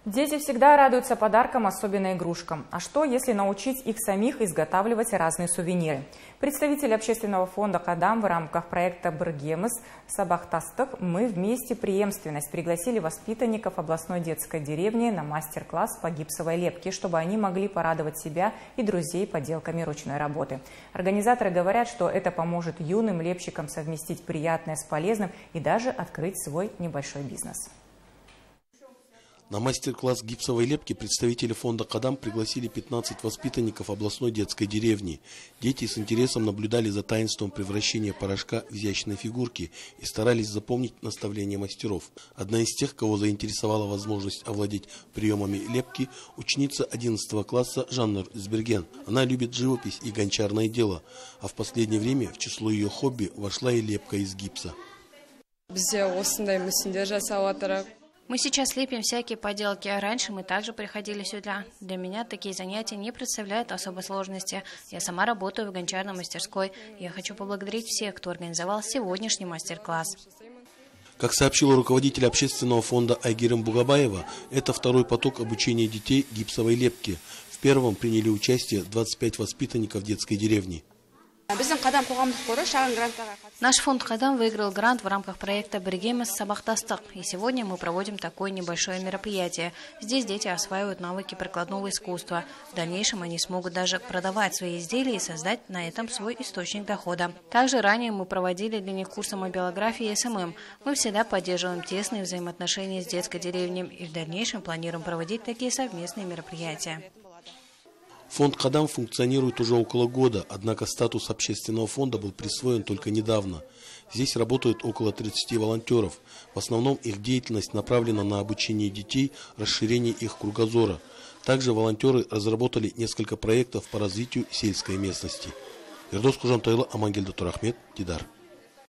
Дети всегда радуются подаркам, особенно игрушкам. А что, если научить их самих изготавливать разные сувениры? Представители общественного фонда «Кадам» в рамках проекта «Биргемис Сабахтастык» «Мы вместе. Преемственность» пригласили воспитанников областной детской деревни на мастер-класс по гипсовой лепке, чтобы они могли порадовать себя и друзей поделками ручной работы. Организаторы говорят, что это поможет юным лепщикам совместить приятное с полезным и даже открыть свой небольшой бизнес. На мастер-класс гипсовой лепки представители фонда «Кадам» пригласили 15 воспитанников областной детской деревни. Дети с интересом наблюдали за таинством превращения порошка в изящные фигурки и старались запомнить наставления мастеров. Одна из тех, кого заинтересовала возможность овладеть приемами лепки, ученица 11 класса Жанна Изберген. Она любит живопись и гончарное дело, а в последнее время в число ее хобби вошла и лепка из гипса. Мы сейчас лепим всякие поделки, а раньше мы также приходили сюда. Для меня такие занятия не представляют особой сложности. Я сама работаю в гончарной мастерской. Я хочу поблагодарить всех, кто организовал сегодняшний мастер-класс. Как сообщила руководитель общественного фонда Айгерим Бугабаева, это второй поток обучения детей гипсовой лепке. В первом приняли участие 25 воспитанников детской деревни. Наш фонд «Кадам» выиграл грант в рамках проекта «Биргемис Сабахтастык». И сегодня мы проводим такое небольшое мероприятие. Здесь дети осваивают навыки прикладного искусства. В дальнейшем они смогут даже продавать свои изделия и создать на этом свой источник дохода. Также ранее мы проводили для них курсы мобилографии и СММ. Мы всегда поддерживаем тесные взаимоотношения с детской деревней и в дальнейшем планируем проводить такие совместные мероприятия. Фонд «Кадам» функционирует уже около года, однако статус общественного фонда был присвоен только недавно. Здесь работают около 30 волонтеров. В основном их деятельность направлена на обучение детей, расширение их кругозора. Также волонтеры разработали несколько проектов по развитию сельской местности. Ердос Кужантайло, Амангельда Турахмет, Дидар.